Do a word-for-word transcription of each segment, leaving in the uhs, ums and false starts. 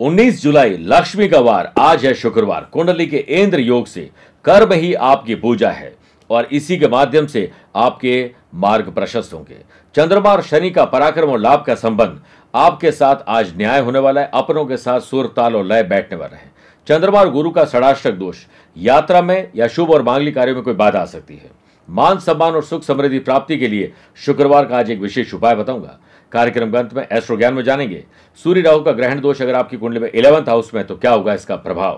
उन्नीस जुलाई लक्ष्मी का वार, आज है शुक्रवार। कुंडली के इंद्र योग से कर्म ही आपकी पूजा है और इसी के माध्यम से आपके मार्ग प्रशस्त होंगे। चंद्रमा और शनि का पराक्रम और लाभ का संबंध आपके साथ आज न्याय होने वाला है। अपनों के साथ सुर ताल और लय बैठने वाला है। चंद्रमा और गुरु का षडाष्टक दोष, यात्रा में या शुभ और मांगलिक कार्यों में कोई बाधा आ सकती है। मान सम्मान और सुख समृद्धि प्राप्ति के लिए शुक्रवार का आज एक विशेष उपाय बताऊंगा। कार्यक्रम के अंत में एस्ट्रो ज्ञान में जानेंगे सूर्य राहु का ग्रहण दोष अगर आपकी कुंडली में इलेवेंथ हाउस में तो क्या होगा इसका प्रभाव।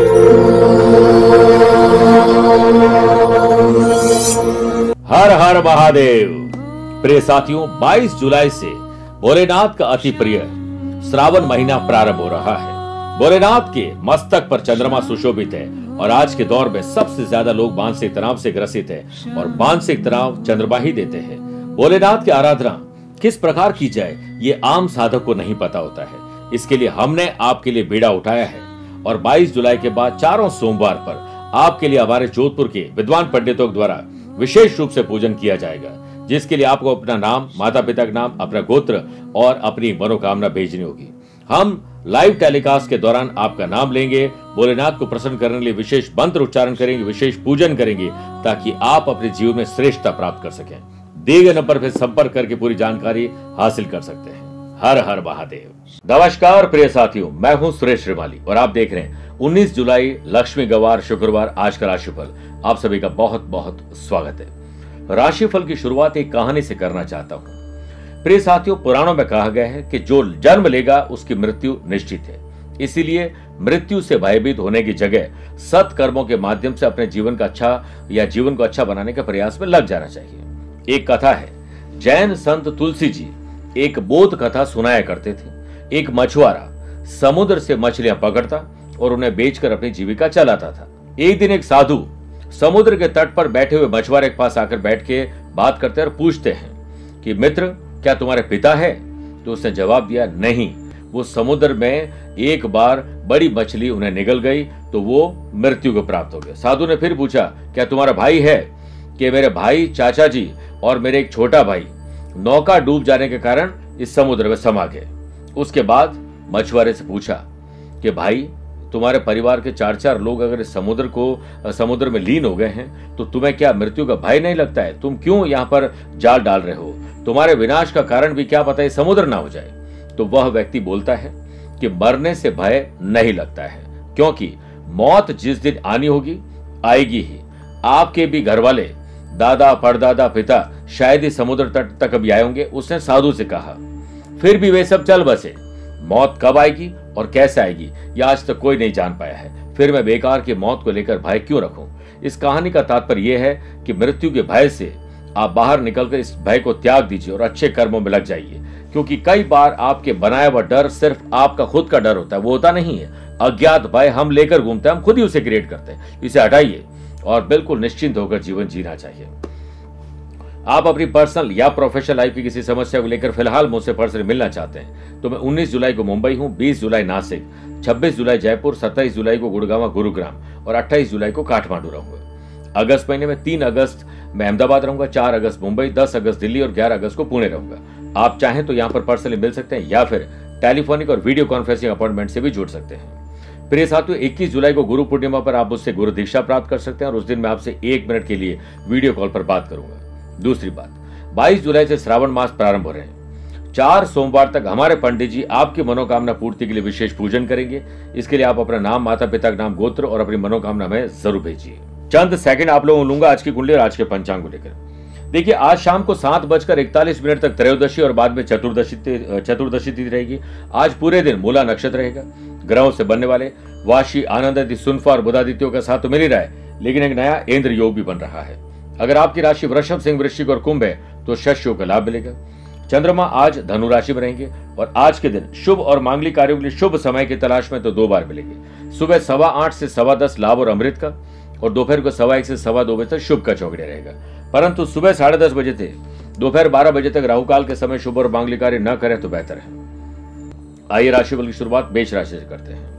हर हर महादेव। प्रिय साथियों, बाईस जुलाई से भोलेनाथ का अति प्रिय श्रावण महीना प्रारंभ हो रहा है। भोलेनाथ के मस्तक पर चंद्रमा सुशोभित है और आज के दौर में सबसे ज्यादा लोग मानसिक तनाव से ग्रसित है और मानसिक तनाव चंद्रमा ही देते हैं। भोलेनाथ की आराधना किस प्रकार की जाए ये आम साधक को नहीं पता होता है। इसके लिए हमने आपके लिए बीड़ा उठाया है और बाईस जुलाई के बाद चारों सोमवार पर आपके लिए हमारे जोधपुर के विद्वान पंडितों द्वारा विशेष रूप से पूजन किया जाएगा, जिसके लिए आपको अपना नाम, माता पिता का नाम, अपना गोत्र और अपनी मनोकामना भेजनी होगी। हम लाइव टेलीकास्ट के दौरान आपका नाम लेंगे, भोलेनाथ को प्रसन्न करने के लिए विशेष मंत्र उच्चारण करेंगे, विशेष पूजन करेंगे ताकि आप अपने जीवन में श्रेष्ठता प्राप्त कर सकें। दिए गए नंबर पर संपर्क करके पूरी जानकारी हासिल कर सकते हैं। हर हर महादेव। नमस्कार प्रिय साथियों, मैं हूं सुरेश श्रीमाली और आप देख रहे हैं उन्नीस जुलाई लक्ष्मी गवार शुक्रवार आज का राशिफल। आप सभी का बहुत बहुत स्वागत है। राशिफल की शुरुआत एक कहानी से करना चाहता हूं। प्रिय साथियों, पुराणों में कहा गया है कि जो जन्म लेगा उसकी मृत्यु निश्चित है। इसीलिए मृत्यु से भयभीत होने की जगह सत्कर्मों के माध्यम से अपने जीवन का अच्छा या जीवन को अच्छा बनाने के प्रयास में लग जाना चाहिए। एक कथा है, जैन संत तुलसी जी एक बोध कथा सुनाया करते थे। एक मछुआरा समुद्र से मछलियां पकड़ता और उन्हें बेचकर अपनी जीविका चलाता था। एक दिन एक साधु समुद्र के तट पर बैठे हुए मछुआरे के पास आकर बैठ के बात करते और पूछते हैं कि मित्र, क्या तुम्हारे पिता है? तो उसने जवाब दिया, नहीं। वो समुद्र में एक बार बड़ी मछली उन्हें निगल गई तो वो मृत्यु को प्राप्त हो गया। साधु ने फिर पूछा, क्या तुम्हारा भाई है? कि मेरे भाई, चाचा जी और मेरे एक छोटा भाई नौका डूब जाने के कारण इस समुद्र में समा गए। उसके बाद मछुआरे से पूछा कि भाई, तुम्हारे परिवार के चार चार लोग अगर इस समुद्र को समुद्र में लीन हो गए हैं तो तुम्हें क्या मृत्यु का भय नहीं लगता है? तुम क्यों यहाँ पर जाल डाल रहे हो? तुम्हारे विनाश का कारण भी क्या पता है समुद्र ना हो जाए? तो वह व्यक्ति बोलता है कि मरने से भय नहीं लगता है, क्योंकि मौत जिस दिन आनी होगी आएगी ही। आपके भी घर वाले, दादा, परदादा, पिता शायद ही समुद्र तट तक अभी आए होंगे। उसने साधु से कहा, फिर भी वे सब चल बसे। मौत कब आएगी और कैसे आएगी ये आज तक कोई नहीं जान पाया है। फिर मैं बेकार की मौत को लेकर भय क्यों रखूं? इस कहानी का तात्पर्य यह है कि मृत्यु के भय से आप बाहर निकलकर इस भय को त्याग दीजिए और अच्छे कर्मों में लग जाइए, क्योंकि कई बार आपके बनाया हुआ डर सिर्फ आपका खुद का डर होता है, वो होता नहीं है। अज्ञात भय हम लेकर घूमते हैं, हम खुद ही उसे क्रिएट करते हैं। इसे हटाइए और बिल्कुल निश्चिंत होकर जीवन जीना चाहिए। आप अपनी पर्सनल या प्रोफेशनल लाइफ की किसी समस्या को लेकर फिलहाल मुझसे पर्सनली मिलना चाहते हैं तो मैं उन्नीस जुलाई को मुंबई हूं, बीस जुलाई नासिक, छब्बीस जुलाई जयपुर, सत्ताईस जुलाई को गुड़गांव गुरुग्राम और अट्ठाईस जुलाई को काठमांडू रहूंगा। अगस्त महीने में तीन अगस्त मैं अहमदाबाद रहूंगा, चार अगस्त मुंबई, दस अगस्त दिल्ली और ग्यारह अगस्त को पुणे रहूंगा। आप चाहें तो यहाँ पर पर्सनली मिल सकते हैं या फिर टेलीफोनिक और वीडियो कॉन्फ्रेंसिंग अपॉइंटमेंट से भी जुड़ सकते हैं। प्रिय साथियों, इक्कीस जुलाई को गुरु पूर्णिमा पर आप मुझसे गुरु दीक्षा प्राप्त कर सकते हैं और उस दिन मैं आपसे एक मिनट के लिए वीडियो कॉल पर बात करूंगा। दूसरी बात, बाईस जुलाई से श्रावण मास प्रारंभ हो रहे हैं। चार सोमवार तक हमारे पंडित जी आपकी मनोकामना पूर्ति के लिए विशेष पूजन करेंगे। इसके लिए आप अपना नाम, माता पिता का नाम, गोत्र और अपनी मनोकामना में जरूर भेजिए। चंद सेकंड आप लोगों को लूंगा आज की कुंडली और आज के पंचांग को लेकर। देखिए, आज शाम को सात बजकर इकतालीस मिनट तक त्रयोदशी और बाद में चतुर्दशी चतुर्दशी तिथि रहेगी। आज पूरे दिन मूला नक्षत्र रहेगा। ग्रहों से बनने वाले वाशी, आनंद, सुनफा और बुधादित्यों का साथ तो मिल ही रहा है, लेकिन एक नया इंद्र योग भी बन रहा है। अगर आपकी राशि वृषभ, सिंह, वृश्चिक और कुंभ है तो शश योग का लाभ मिलेगा। चंद्रमा आज धनु राशि में रहेंगे और आज के दिन शुभ और मांगलिक कार्यों के लिए शुभ समय की तलाश में तो दो बार मिलेंगे। सुबह सवा आठ से सवा दस लाभ और अमृत का और दोपहर को सवा एक से सवा दो बजे तक शुभ का चौकड़े रहेगा। परंतु सुबह साढ़े दस बजे से दोपहर बारह बजे तक राहुकाल के समय शुभ और मांगलिक कार्य न करें तो बेहतर है। आइए राशिफल की शुरुआत मेष राशि से करते हैं।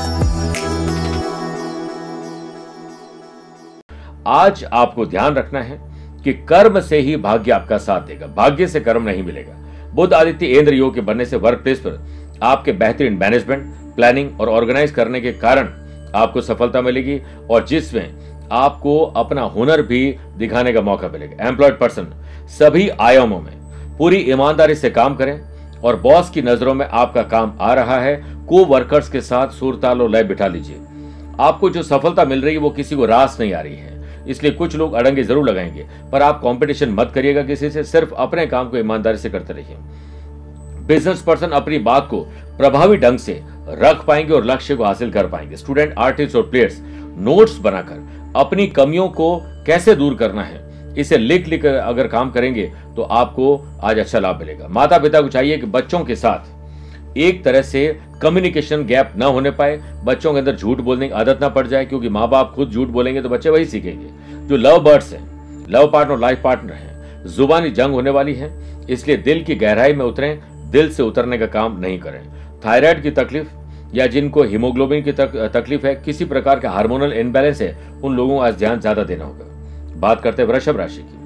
आज आपको ध्यान रखना है कि कर्म से ही भाग्य आपका साथ देगा, भाग्य से कर्म नहीं मिलेगा। बुध आदित्य इंद्र योग के बनने से वर्क प्लेस पर आपके बेहतरीन मैनेजमेंट, प्लानिंग और ऑर्गेनाइज करने के कारण आपको सफलता मिलेगी और जिसमें आपको अपना हुनर भी दिखाने का मौका मिलेगा। एम्प्लॉयड पर्सन सभी आयामों में पूरी ईमानदारी से काम करें और बॉस की नजरों में आपका काम आ रहा है, को वर्कर्स के साथ सुरताल और लय बिठा लीजिए। आपको जो सफलता मिल रही है वो किसी को रास नहीं आ रही है, इसलिए कुछ लोग अड़ंगे जरूर लगाएंगे, पर आप कंपटीशन मत करिएगा किसी से, सिर्फ अपने काम को ईमानदारी से करते रहिए। बिजनेस पर्सन अपनी बात को प्रभावी ढंग से रख पाएंगे और लक्ष्य को हासिल कर पाएंगे। स्टूडेंट, आर्टिस्ट और प्लेयर्स नोट्स बनाकर अपनी कमियों को कैसे दूर करना है इसे लिख लिख कर अगर काम करेंगे तो आपको आज अच्छा लाभ मिलेगा। माता पिता को चाहिए कि बच्चों के साथ एक तरह से कम्युनिकेशन गैप ना होने पाए, बच्चों के अंदर झूठ बोलने की आदत ना पड़ जाए, क्योंकि माँ बाप खुद झूठ बोलेंगे तो बच्चे वही सीखेंगे। जो लव बर्ड्स हैं, लव पार्टनर, लाइफ पार्टनर हैं, जुबानी जंग होने वाली है, इसलिए दिल की गहराई में उतरें, दिल से उतरने का काम नहीं करें। थायराइड की तकलीफ या जिनको हीमोग्लोबिन की तक, तकलीफ है, किसी प्रकार का हार्मोनल इनबैलेंस है, उन लोगों को आज ध्यान ज्यादा देना होगा। बात करते हैं वृषभ राशि की।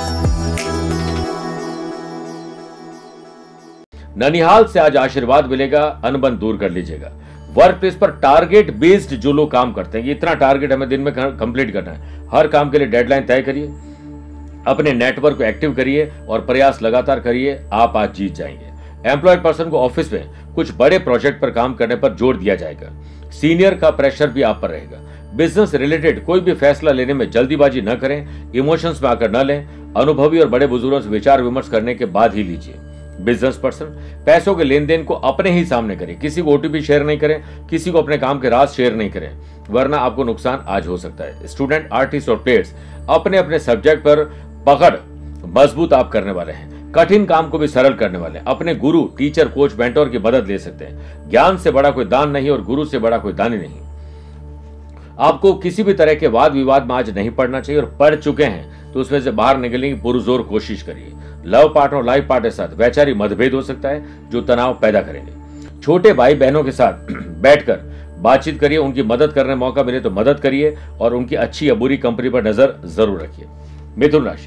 ननिहाल से आज आशीर्वाद मिलेगा, अनबन दूर कर लीजिएगा। वर्क प्लेस पर टारगेट बेस्ड जो लोग काम करते हैं, इतना टारगेट हमें दिन में कंप्लीट करना है, हर काम के लिए डेडलाइन तय करिए, अपने नेटवर्क को एक्टिव करिए और प्रयास लगातार करिए, आप आज जीत जाएंगे। एम्प्लॉयड पर्सन को ऑफिस में कुछ बड़े प्रोजेक्ट पर काम करने पर जोर दिया जाएगा। सीनियर का प्रेशर भी आप पर रहेगा। बिजनेस रिलेटेड कोई भी फैसला लेने में जल्दीबाजी न करें, इमोशंस में आकर न लें, अनुभवी और बड़े बुजुर्गों से विचार विमर्श करने के बाद ही लीजिए। बिजनेस पर्सन पैसों के लेन देन को अपने ही सामने करें, किसी को ओटीपी शेयर नहीं करें, किसी को अपने काम के राज शेयर नहीं करें, वरना आपको नुकसान आज हो सकता है। स्टूडेंट, आर्टिस्ट और प्लेयर्स अपने अपने सब्जेक्ट पर पकड़ मजबूत आप करने वाले हैं, कठिन काम को भी सरल करने वाले हैं। अपने गुरु, टीचर, कोच, मेंटोर की मदद ले सकते हैं। ज्ञान से बड़ा कोई दान नहीं और गुरु से बड़ा कोई दानी नहीं। आपको किसी भी तरह के वाद विवाद में आज नहीं पड़ना चाहिए, और पढ़ चुके हैं तो उसमें से बाहर निकलने की पुरजोर कोशिश करिए। लव पार्टनर और लाइफ पार्टनर के साथ वैचारिक मतभेद हो सकता है जो तनाव पैदा करेंगे। छोटे भाई बहनों के साथ बैठकर बातचीत करिए, उनकी मदद करने मौका मिले तो मदद करिए और उनकी अच्छी या बुरी कंपनी पर नजर जरूर रखिए। मिथुन राशि,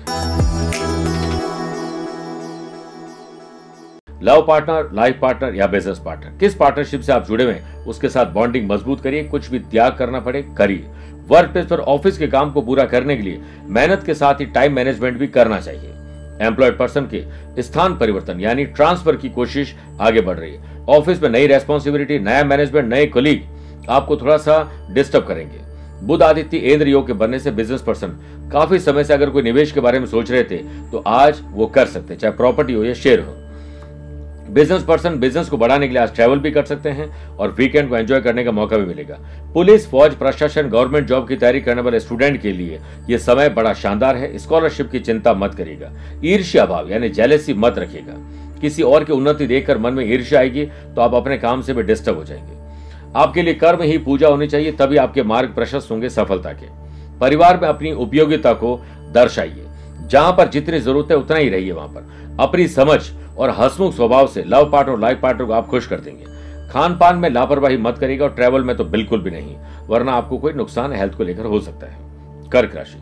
लव पार्टनर, लाइफ पार्टनर या बिजनेस पार्टनर, किस पार्टनरशिप से आप जुड़े हुए हैं उसके साथ बॉन्डिंग मजबूत करिए। कुछ भी त्याग करना पड़े करिए। वर्क प्लेस पर ऑफिस के काम को पूरा करने के लिए मेहनत के साथ ही टाइम मैनेजमेंट भी करना चाहिए। एम्प्लॉयड पर्सन के स्थान परिवर्तन यानी ट्रांसफर की कोशिश आगे बढ़ रही है। ऑफिस में नई रेस्पॉन्सिबिलिटी, नया मैनेजमेंट, नए कलीग आपको थोड़ा सा डिस्टर्ब करेंगे। बुध आदित्य इंद्र योग के बनने से बिजनेस पर्सन काफी समय से अगर कोई निवेश के बारे में सोच रहे थे तो आज वो कर सकते, चाहे प्रॉपर्टी हो या शेयर हो। बिजनेस पर्सन बिजनेस को बढ़ाने के लिए आज ट्रैवल भी कर सकते हैं और वीकेंड को एंजॉय करने का मौका भी मिलेगा। पुलिस, फौज, प्रशासन, गवर्नमेंट जॉब की तैयारी करने वाले स्टूडेंट के लिए यह समय बड़ा शानदार है। स्कॉलरशिप की चिंता मत करिएगा। ईर्ष्या भाव यानी जेलेसी मत रखिएगा। किसी और की उन्नति देखकर मन में ईर्ष्या आएगी तो आप अपने काम से भी डिस्टर्ब हो जाएंगे। आपके लिए कर्म ही पूजा होनी चाहिए, तभी आपके मार्ग प्रशस्त होंगे सफलता के। परिवार में अपनी उपयोगिता को दर्शाइए। जहां पर जितनी जरूरत है उतना ही रहिए वहां पर। अपनी समझ और हंसमुख स्वभाव से लव पार्टनर और लाइफ पार्टनर को आप खुश कर देंगे। खान पान में लापरवाही मत करिएगा और ट्रैवल में तो बिल्कुल भी नहीं, वरना आपको कोई नुकसान हेल्थ को लेकर हो सकता है। कर्क राशि,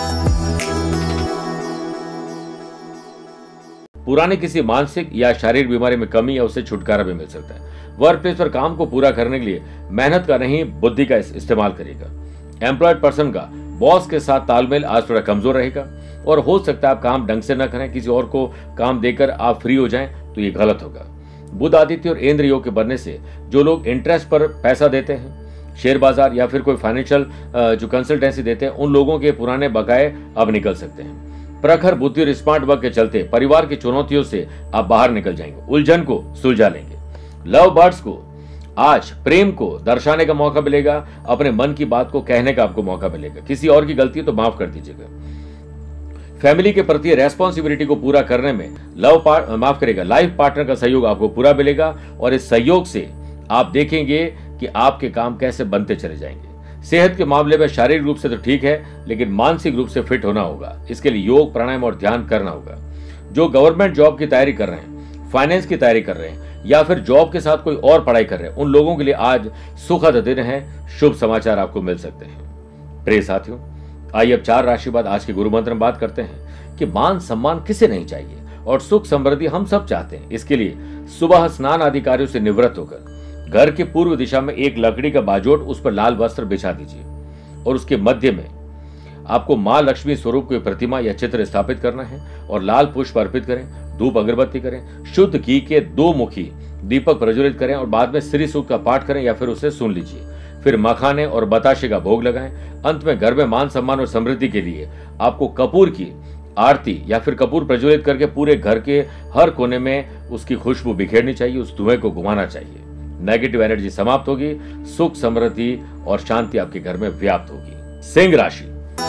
पुराने किसी मानसिक या शारीरिक बीमारी में कमी या उससे छुटकारा भी मिल सकता है। वर्क प्लेस पर काम को पूरा करने के लिए मेहनत का नहीं बुद्धि का इस्तेमाल करिएगा। एम्प्लॉयड पर्सन का बॉस के साथ तालमेल आज थोड़ा कमजोर रहेगा और हो सकता है आप काम ढंग से न करें, किसी और को काम देकर आप फ्री हो जाएं तो ये गलत होगा। बुध आदित्य और इंद्र योग के बनने से जो लोग इंटरेस्ट पर पैसा देते हैं, शेयर बाजार या फिर कोई फाइनेंशियल जो कंसल्टेंसी देते हैं, उन लोगों के पुराने बकाये अब निकल सकते हैं। प्रखर बुद्धि और स्मार्ट वर्क के चलते परिवार की चुनौतियों से आप बाहर निकल जाएंगे, उलझन को सुलझा लेंगे। लव बर्ड्स को आज प्रेम को दर्शाने का मौका मिलेगा, अपने मन की बात को कहने का आपको मौका मिलेगा। किसी और की गलती तो माफ कर दीजिएगा। फैमिली के प्रति रेस्पॉन्सिबिलिटी को पूरा करने में लव पार्ट माफ करेगा लाइफ पार्टनर का सहयोग आपको पूरा मिलेगा और इस सहयोग से आप देखेंगे कि आपके काम कैसे बनते चले जाएंगे। सेहत के मामले में शारीरिक रूप से तो ठीक है, लेकिन मानसिक रूप से फिट होना होगा। इसके लिए योग, प्राणायाम और ध्यान करना होगा। जो गवर्नमेंट जॉब की तैयारी कर रहे हैं, फाइनेंस की तैयारी कर रहे हैं या फिर जॉब के साथ कोई और पढ़ाई कर रहे हैं, उन लोगों के लिए आज सुखद दिन है। शुभ समाचार आपको मिल सकते हैं। प्रिय साथियों, आइए अब चार राशि बाद आज के गुरु मंत्र में बात करते हैं कि मान सम्मान किसे नहीं चाहिए और सुख समृद्धि हम सब चाहते हैं। इसके लिए सुबह स्नान आदि कार्यों से निवृत्त होकर घर के पूर्व दिशा में एक लकड़ी का बाजोट, उस पर लाल वस्त्र बिछा दीजिए और उसके मध्य में आपको मां लक्ष्मी स्वरूप की प्रतिमा या चित्र स्थापित करना है और लाल पुष्प अर्पित करें, धूप अगरबत्ती करें, शुद्ध घी के दो मुखी दीपक प्रज्वलित करें और बाद में श्री सूक्त का पाठ करें या फिर उसे सुन लीजिए। फिर मखाने और बताशे का भोग लगाएं। अंत में घर में मान सम्मान और समृद्धि के लिए आपको कपूर की आरती या फिर कपूर प्रज्वलित करके पूरे घर के हर कोने में उसकी खुशबू बिखेरनी चाहिए, उस धुएं को घुमाना चाहिए। नेगेटिव एनर्जी समाप्त होगी, सुख समृद्धि और शांति आपके घर में व्याप्त होगी। सिंह राशि।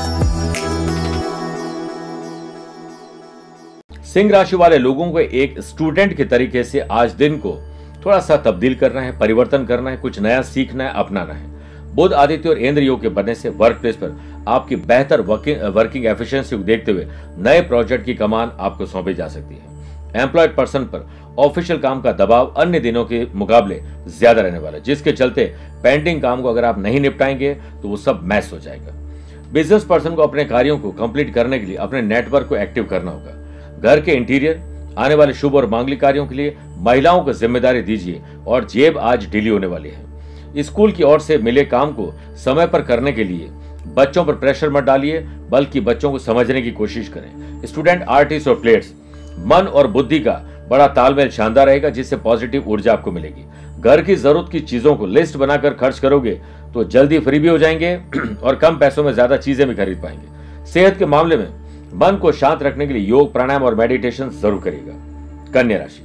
सिंह राशि वाले लोगों को एक स्टूडेंट के तरीके से आज दिन को थोड़ा सा तब्दील करना है, परिवर्तन करना है, कुछ नया सीखना है, अपनाना है। बुध आदित्य और इंद्र योग के बनने से वर्क प्लेस पर आपकी बेहतर वर्किंग वर्किंग एफिशिएंसी को देखते हुए नए प्रोजेक्ट की कमान आपको सौंपी जा सकती है। एम्प्लॉयड पर्सन पर ऑफिशियल काम का दबाव अन्य दिनों के मुकाबले ज्यादा रहने वाला है, जिसके चलते पेंडिंग काम को अगर आप नहीं निपटाएंगे तो वो सब मैस हो जाएगा। बिजनेस पर्सन को अपने कार्यों को कंप्लीट करने के लिए अपने नेटवर्क को एक्टिव करना होगा। घर के इंटीरियर, आने वाले शुभ और मांगलिक कार्यों के लिए महिलाओं को जिम्मेदारी दीजिए और जेब आज ढीली होने वाली है। स्कूल की ओर से मिले काम को समय पर करने के लिए बच्चों पर प्रेशर मत डालिए, बल्कि बच्चों को समझने की कोशिश करें। स्टूडेंट, आर्टिस्ट और प्लेयर्स, मन और बुद्धि का बड़ा तालमेल शानदार रहेगा, जिससे पॉजिटिव ऊर्जा आपको मिलेगी। घर की जरूरत की चीजों को लिस्ट बनाकर खर्च करोगे तो जल्दी फ्री भी हो जाएंगे और कम पैसों में ज्यादा चीजें भी खरीद पाएंगे। सेहत के मामले में मन को शांत रखने के लिए योग, प्राणायाम और मेडिटेशन जरूर करिएगा। कन्या राशि।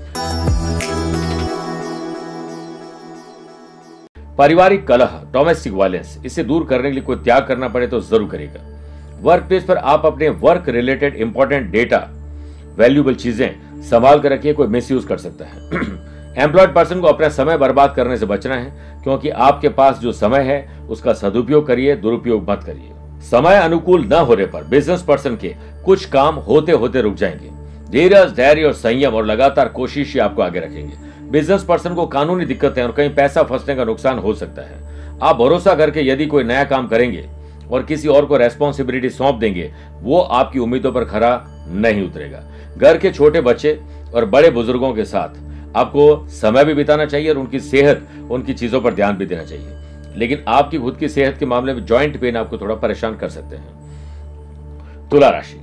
पारिवारिक कलह, डोमेस्टिक वायलेंस, इसे दूर करने के लिए कोई त्याग करना पड़े तो जरूर करेगा। वर्क प्लेस पर आप अपने work related important data, valuable चीजें संभाल कर रखिए, कोई मिसयूज कर सकता है। एम्प्लॉयड पर्सन को अपना समय बर्बाद करने से बचना है, क्योंकि आपके पास जो समय है उसका सदुपयोग करिए, दुरुपयोग मत करिए। समय अनुकूल न होने पर बिजनेस पर्सन के कुछ काम होते होते रुक जाएंगे। धीरज, धैर्य और संयम और लगातार कोशिश ही आपको आगे रखेंगे। बिजनेस पर्सन को कानूनी दिक्कतें और कहीं पैसा फंसने का नुकसान हो सकता है। आप भरोसा करके यदि कोई नया काम करेंगे और किसी और को रेस्पॉन्सिबिलिटी सौंप देंगे, वो आपकी उम्मीदों पर खरा नहीं उतरेगा। घर के छोटे बच्चे और बड़े बुजुर्गों के साथ आपको समय भी बिताना चाहिए और उनकी सेहत, उनकी चीजों पर ध्यान भी देना चाहिए। लेकिन आपकी खुद की सेहत के मामले में जॉइंट पेन आपको थोड़ा परेशान कर सकते हैं। तुला राशि।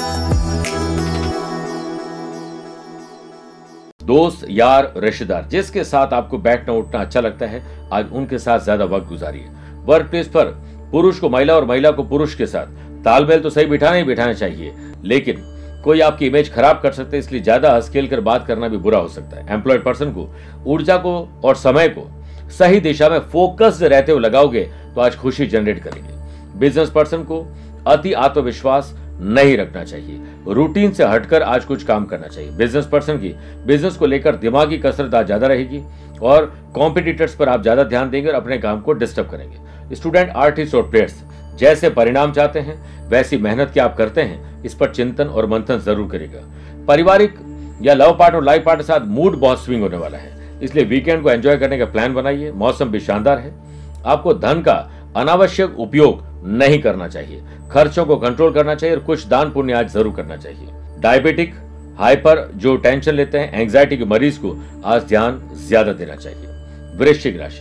दोस्त, यार, रिश्तेदार जिसके साथ आपको बैठना उठना अच्छा लगता है, आज उनके साथ ज्यादा वक्त गुजारिए। वर्क प्लेस पर पुरुष को महिला और महिला को पुरुष के साथ तालमेल तो सही बिठाना ही बिठाना चाहिए, लेकिन कोई आपकी इमेज खराब कर सकते हैं, इसलिए ज्यादा हंसखेल कर बात करना भी बुरा हो सकता है। एम्प्लॉयड पर्सन को ऊर्जा को और समय को सही दिशा में फोकस्ड रहते हुए लगाओगे तो आज खुशी जनरेट करेंगे। बिजनेस पर्सन को अति आत्मविश्वास नहीं रखना चाहिए, रूटीन से हटकर आज कुछ काम करना चाहिए। बिजनेस पर्सन की बिजनेस को लेकर दिमागी कसरत आज ज्यादा रहेगी और कॉम्पिटिटर्स पर आप ज्यादा ध्यान देंगे और अपने काम को डिस्टर्ब करेंगे। स्टूडेंट, आर्टिस्ट और प्लेयर्स जैसे परिणाम चाहते हैं वैसी मेहनत क्या आप करते हैं, इस पर चिंतन और मंथन जरूर करेगा। पारिवारिक या लव पार्ट और लाइफ पार्ट के साथ मूड बहुत स्विंग होने वाला है, इसलिए वीकेंड को एंजॉय करने का प्लान बनाइए। मौसम भी शानदार है। आपको धन का अनावश्यक उपयोग नहीं करना चाहिए, खर्चों को कंट्रोल करना चाहिए और कुछ दान पुण्य आज जरूर करना चाहिए। डायबिटिक, हाइपर जो टेंशन लेते हैं, एंजाइटी के मरीज को आज ध्यान ज्यादा देना चाहिए। वृश्चिक राशि।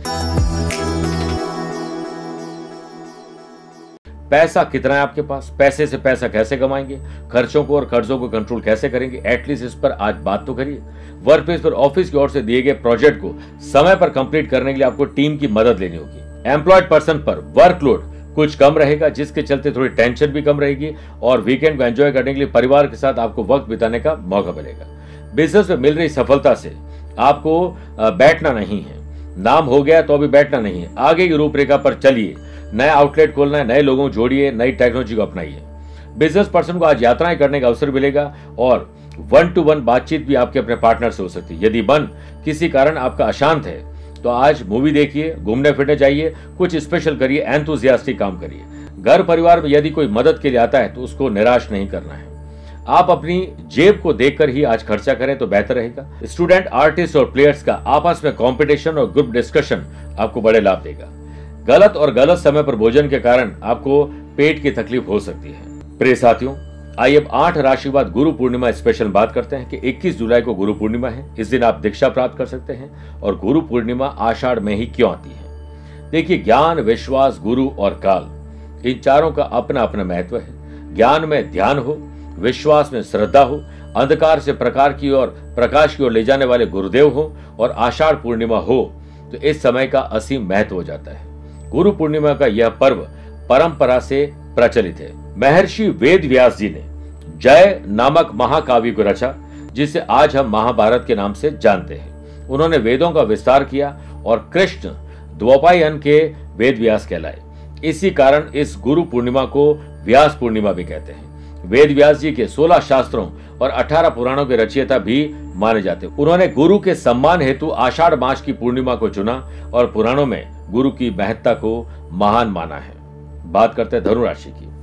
पैसा कितना है आपके पास, पैसे से पैसा कैसे कमाएंगे, खर्चों को और कर्जों को कंट्रोल कैसे करेंगे, एटलीस्ट इस पर आज बात तो करिए। वर्क प्लेस पर ऑफिस की ओर से दिए गए प्रोजेक्ट को समय पर कंप्लीट करने के लिए आपको टीम की मदद लेनी होगी। एम्प्लॉयड पर्सन पर वर्कलोड कुछ कम रहेगा, जिसके चलते थोड़ी टेंशन भी कम रहेगी और वीकेंड को एंजॉय करने के लिए परिवार के साथ आपको वक्त बिताने का मौका मिलेगा। बिजनेस में मिल रही सफलता से आपको बैठना नहीं है, नाम हो गया तो अभी बैठना नहीं है, आगे की रूपरेखा पर चलिए। नया आउटलेट खोलना है, नए लोगों को जोड़िए, नई टेक्नोलॉजी को अपनाइए। बिजनेस पर्सन को आज यात्राएं करने का अवसर मिलेगा और वन टू वन बातचीत भी आपके अपने पार्टनर से हो सकती है। यदि मन किसी कारण आपका अशांत है तो आज मूवी देखिए, घूमने फिरने जाइए, कुछ स्पेशल करिए, एंथुसियास्टिक काम करिए। घर परिवार में यदि कोई मदद के लिए आता है तो उसको निराश नहीं करना है। आप अपनी जेब को देखकर ही आज खर्चा करें तो बेहतर रहेगा। स्टूडेंट, आर्टिस्ट और प्लेयर्स का आपस में कंपटीशन और ग्रुप डिस्कशन आपको बड़े लाभ देगा। गलत और गलत समय पर भोजन के कारण आपको पेट की तकलीफ हो सकती है। प्रिय साथियों, आइए अब आठ राशि के बाद गुरु पूर्णिमा स्पेशल बात करते हैं कि इक्कीस जुलाई को गुरु पूर्णिमा है। इस दिन आप दीक्षा प्राप्त कर सकते हैं और गुरु पूर्णिमा आषाढ़ में ही क्यों आती है। देखिए, ज्ञान, विश्वास, गुरु और काल, इन चारों का अपना अपना महत्व है। ज्ञान में ध्यान हो, विश्वास में श्रद्धा हो, अंधकार से प्रकार की ओर प्रकाश की ओर ले जाने वाले गुरुदेव हो और आषाढ़ पूर्णिमा हो तो इस समय का असीम महत्व हो जाता है। गुरु पूर्णिमा का यह पर्व परंपरा से प्रचलित है। महर्षि वेद व्यास जी ने जय नामक महाकाव्य को रचा, जिसे आज हम महाभारत के नाम से जानते हैं। उन्होंने वेदों का विस्तार किया और कृष्ण द्वैपायन के वेद व्यास कहलाए। इसी कारण इस गुरु पूर्णिमा को व्यास पूर्णिमा भी कहते हैं। वेद व्यास जी के सोलह शास्त्रों और अठारह पुराणों के रचयिता भी माने जाते हैं। उन्होंने गुरु के सम्मान हेतु आषाढ़ मास की पूर्णिमा को चुना और पुराणों में गुरु की महत्ता को महान माना है। बात करते हैं धनु राशि की।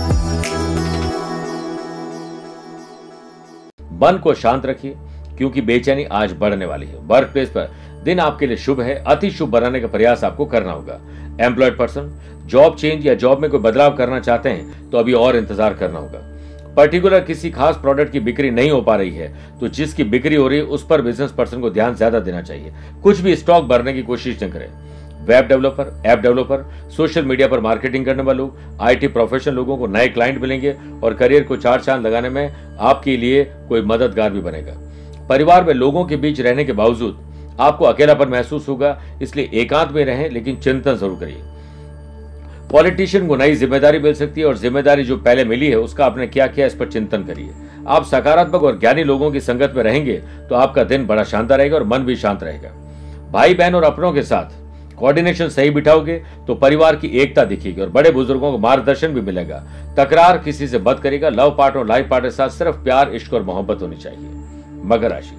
मन को शांत रखिए क्योंकि बेचैनी आज बढ़ने वाली है। वर्क प्लेस पर दिन आपके लिए शुभ है। अति शुभ बनाने का प्रयास आपको करना होगा। एम्प्लॉयड पर्सन जॉब चेंज या जॉब में कोई बदलाव करना चाहते हैं तो अभी और इंतजार करना होगा। पर्टिकुलर किसी खास प्रोडक्ट की बिक्री नहीं हो पा रही है तो जिसकी बिक्री हो रही है उस पर बिजनेस पर्सन को ध्यान ज्यादा देना चाहिए। कुछ भी स्टॉक भरने की कोशिश न करें। Web developer, app developer, social media पर मार्केटिंग करने वाले लोग, आईटी प्रोफेशनल लोगों को नए क्लाइंट मिलेंगे और करियर को चार चांद लगाने में आपके लिए कोई मददगार भी बनेगा। परिवार में लोगों के बीच रहने के बावजूद आपको अकेलापन महसूस होगा, इसलिए एकांत में रहें लेकिन चिंतन जरूर करिए। पॉलिटिशियन को नई जिम्मेदारी मिल सकती है और जिम्मेदारी जो पहले मिली है उसका आपने क्या किया इस पर चिंतन करिए। आप सकारात्मक और ज्ञानी लोगों की संगत में रहेंगे तो आपका दिन बड़ा शानदार रहेगा और मन भी शांत रहेगा। भाई बहन और अपनों के साथ कोऑर्डिनेशन सही बिठाओगे तो परिवार की एकता दिखेगी और बड़े बुजुर्गों को मार्गदर्शन भी मिलेगा। तकरार किसी से मत करेगा। लव पार्टनर और लाइफ पार्टनर के साथ सिर्फ प्यार, इश्क और मोहब्बत होनी चाहिए। मकर राशि,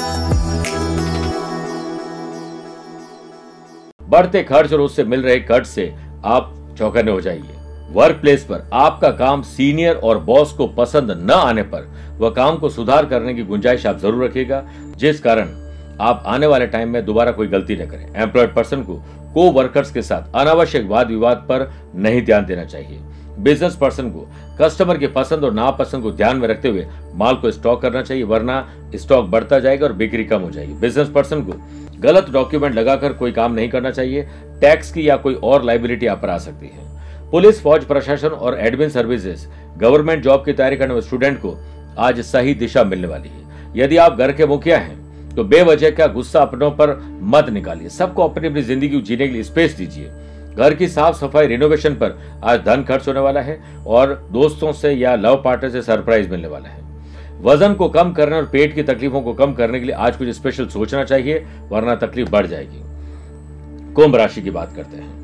बढ़ते खर्च और उससे मिल रहे कर्ज से आप चौकन्ने हो जाइए। वर्क प्लेस पर आपका काम सीनियर और बॉस को पसंद न आने पर वह काम को सुधार करने की गुंजाइश आप जरूर रखिएगा, जिस कारण आप आने वाले टाइम में दोबारा कोई गलती न करें। एम्प्लॉयड पर्सन को को वर्कर्स के साथ अनावश्यक वाद विवाद पर नहीं ध्यान देना चाहिए। बिजनेस पर्सन को कस्टमर की पसंद और नापसंद को ध्यान में रखते हुए माल को स्टॉक करना चाहिए, वरना स्टॉक बढ़ता जाएगा और बिक्री कम हो जाएगी। बिजनेस पर्सन को गलत डॉक्यूमेंट लगाकर कोई काम नहीं करना चाहिए। टैक्स की या कोई और लाइबिलिटी आप पर आ सकती है। पुलिस, फौज, प्रशासन और एडमिन सर्विसेज, गवर्नमेंट जॉब की तैयारी करने वाले स्टूडेंट को आज सही दिशा मिलने वाली है। यदि आप घर के मुखिया हैं तो बेवजह का गुस्सा अपनों पर मत निकालिए। सबको अपनी अपनी जिंदगी जीने के लिए स्पेस दीजिए। घर की साफ सफाई, रिनोवेशन पर आज धन खर्च होने वाला है और दोस्तों से या लव पार्टनर से सरप्राइज मिलने वाला है। वजन को कम करने और पेट की तकलीफों को कम करने के लिए आज कुछ स्पेशल सोचना चाहिए, वरना तकलीफ बढ़ जाएगी। कुंभ राशि की बात करते हैं।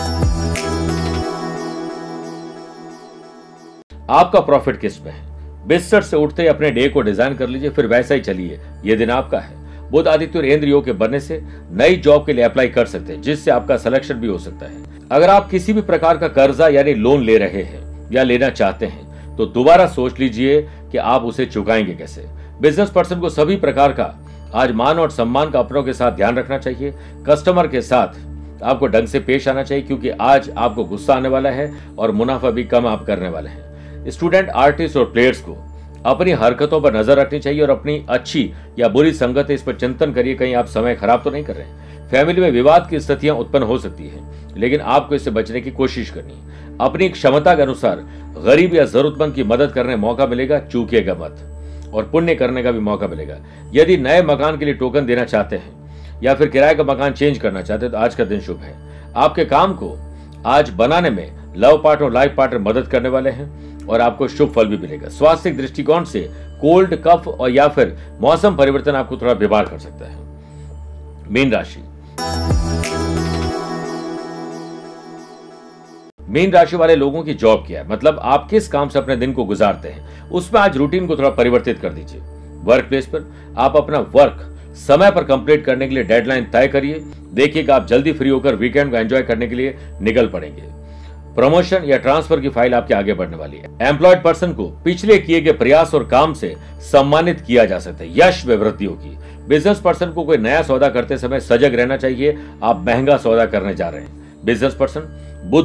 आपका प्रॉफिट किस में है? बिस्तर से उठते ही अपने डे को डिजाइन कर लीजिए, फिर वैसा ही चलिए। यह दिन आपका है। बुध, आदित्य और इंद्र योग के बनने से नई जॉब के लिए अप्लाई कर सकते हैं, जिससे आपका सिलेक्शन भी हो सकता है। अगर आप किसी भी प्रकार का कर्जा यानी लोन ले रहे हैं या लेना चाहते हैं तो दोबारा सोच लीजिए कि आप उसे चुकाएंगे कैसे। बिजनेस पर्सन को सभी प्रकार का आज मान और सम्मान का अपनों के साथ ध्यान रखना चाहिए। कस्टमर के साथ आपको ढंग से पेश आना चाहिए क्योंकि आज आपको गुस्सा आने वाला है और मुनाफा भी कम आप करने वाले हैं। स्टूडेंट, आर्टिस्ट और प्लेयर्स को अपनी हरकतों पर नजर रखनी चाहिए और अपनी अच्छी या बुरी संगत है इस पर चिंतन करिए, कहीं आप समय खराब तो नहीं कर रहे हैं। फैमिली में विवाद की स्थितियां उत्पन्न हो सकती है, लेकिन आपको इससे बचने की कोशिश करनी है। अपनी क्षमता के अनुसार गरीब या जरूरतमंद की मदद करने का मौका मिलेगा, चूकिएगा मत। और पुण्य करने का भी मौका मिलेगा। यदि नए मकान के लिए टोकन देना चाहते हैं या फिर किराए का मकान चेंज करना चाहते हैं तो आज का दिन शुभ है। आपके काम को आज बनाने में लव पार्टनर और लाइफ पार्टनर मदद करने वाले हैं और आपको शुभ फल भी मिलेगा। स्वास्थ्य दृष्टिकोण से कोल्ड, कफ और या फिर मौसम परिवर्तन आपको थोड़ा बीमार कर सकता है। मीन राशि, मीन राशि वाले लोगों की जॉब क्या है, मतलब आप किस काम से अपने दिन को गुजारते हैं, उसमें आज रूटीन को थोड़ा परिवर्तित कर दीजिए। वर्क प्लेस पर आप अपना वर्क समय पर कंप्लीट करने के लिए डेडलाइन तय करिए। देखिएगा आप जल्दी फ्री होकर वीकेंड को एंजॉय करने के लिए निकल पड़ेंगे। प्रमोशन या ट्रांसफर की फाइल आपके आगे बढ़ने वाली है। एम्प्लॉयड पर्सन को पिछले किए गए प्रयास और काम से सम्मानित किया जा सकता है, यश में वृद्धि होगी। बिजनेस पर्सन को कोई नया सौदा करते समय सजग रहना चाहिए, आप महंगा सौदा करने जा रहे हैं। बिजनेस पर्सन बुद्धि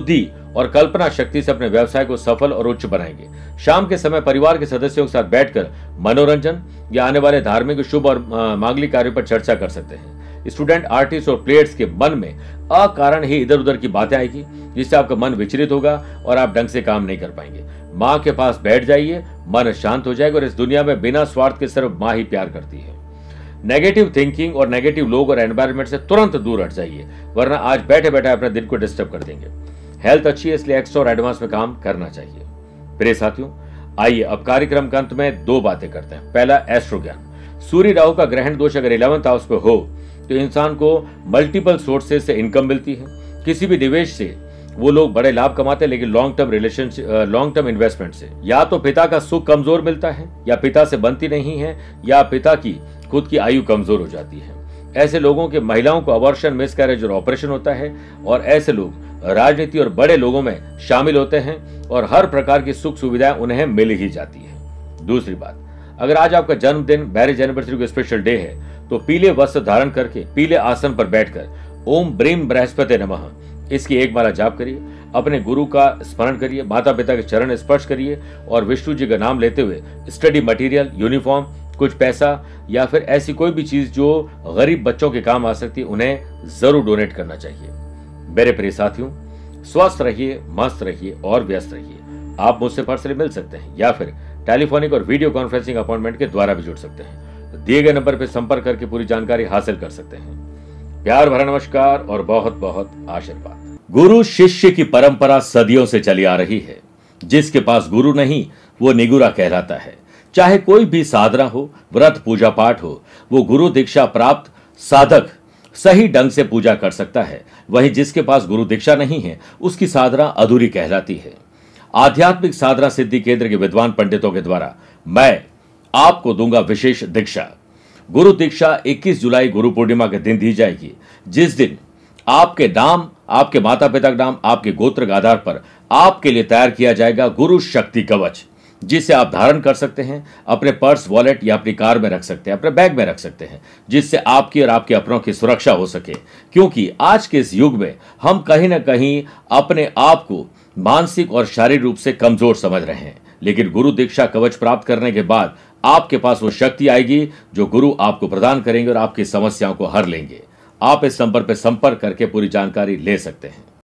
और कल्पना शक्ति से अपने व्यवसाय को सफल और उच्च बनाएंगे। शाम के समय परिवार के सदस्यों के साथ बैठकर मनोरंजन या आने वाले धार्मिक, शुभ और मांगलिक कार्यों पर चर्चा कर सकते हैं। स्टूडेंट, आर्टिस्ट और प्लेयर्स के मन में अकारण ही इधर उधर की बातें आएगी, जिससे आपका मन विचलित होगा और आप ढंग से काम नहीं कर पाएंगे। माँ के पास बैठ जाइए, मन शांत हो जाएगा और इस दुनिया में बिना स्वार्थ के सिर्फ माँ ही प्यार करती है। नेगेटिव थिंकिंग और नेगेटिव लोग और एनवायरनमेंट से तुरंत दूर हट जाइए, वरना आज बैठे बैठे अपने दिन को डिस्टर्ब कर देंगे। हेल्थ अच्छी है, इसलिए एक्स्ट्रा और एडवांस में काम करना चाहिए। प्रिय साथियों, आइए अब कार्यक्रम के अंत में दो बातें करते हैं। पहला, एस्ट्रो ज्ञान। सूर्य राहु का ग्रहण दोष अगर इलेवंथ हाउस पे हो तो इंसान को मल्टीपल सोर्सेज से इनकम मिलती है। किसी भी निवेश से वो लोग बड़े लाभ कमाते हैं, लेकिन long term relationship, long term investment से या तो पिता का सुख कमजोर मिलता है, या पिता से बनती नहीं है, या पिता की खुद की आयु कमजोर हो जाती है। ऐसे लोगों के महिलाओं को अबॉर्शन, मिसकैरेज और ऑपरेशन होता है, और ऐसे लोग राजनीति और बड़े लोगों में शामिल होते हैं और हर प्रकार की सुख सुविधाएं उन्हें मिल ही जाती है। दूसरी बात, अगर आज आपका जन्मदिन, मैरिज एनिवर्सरी का स्पेशल डे है, तो पीले वस्त्र धारण करके पीले आसन पर बैठकर ओम ब्रीम बृहस्पति नमः इसकी एक माला जाप करिए। अपने गुरु का स्मरण करिए, माता पिता के चरण स्पर्श करिए और विष्णु जी का नाम लेते हुए स्टडी मटेरियल, यूनिफॉर्म, कुछ पैसा या फिर ऐसी कोई भी चीज जो गरीब बच्चों के काम आ सकती है, उन्हें जरूर डोनेट करना चाहिए। मेरे प्रिय साथियों, स्वस्थ रहिए, मस्त रहिए और व्यस्त रहिए। आप मुझसे पर्सनली मिल सकते हैं या फिर टेलीफोनिक और वीडियो कॉन्फ्रेंसिंग अपॉइंटमेंट के द्वारा भी जुड़ सकते हैं। दिए गए नंबर पर संपर्क करके पूरी जानकारी हासिल कर सकते हैं। प्यार भरा नमस्कार और बहुत बहुत आशीर्वाद। गुरु शिष्य की परंपरा सदियों से चली आ रही है। जिसके पास गुरु नहीं वो निगुरा कहलाता है। चाहे कोई भी साधना हो, व्रत, पूजा पाठ हो, वो गुरु दीक्षा प्राप्त साधक सही ढंग से पूजा कर सकता है। वहीं जिसके पास गुरु दीक्षा नहीं है, उसकी साधना अधूरी कहलाती है। आध्यात्मिक साधना सिद्धि केंद्र के विद्वान पंडितों के द्वारा मैं आपको दूंगा विशेष दीक्षा। गुरु दीक्षा इक्कीस जुलाई गुरु पूर्णिमा के दिन दी जाएगी, जिस दिन आपके नाम, आपके माता पिता का नाम, आपके गोत्र के आधार पर आपके लिए तैयार किया जाएगा गुरु शक्ति कवच, जिसे आप धारण कर सकते हैं, अपने पर्स, वॉलेट या अपनी कार में रख सकते हैं, अपने बैग में रख सकते हैं, जिससे आपकी और आपके अपनों की सुरक्षा हो सके। क्योंकि आज के इस युग में हम कहीं ना कहीं अपने आप को मानसिक और शारीरिक रूप से कमजोर समझ रहे हैं, लेकिन गुरु दीक्षा कवच प्राप्त करने के बाद आपके पास वो शक्ति आएगी जो गुरु आपको प्रदान करेंगे और आपकी समस्याओं को हर लेंगे। आप इस नंबर पर संपर्क करके पूरी जानकारी ले सकते हैं।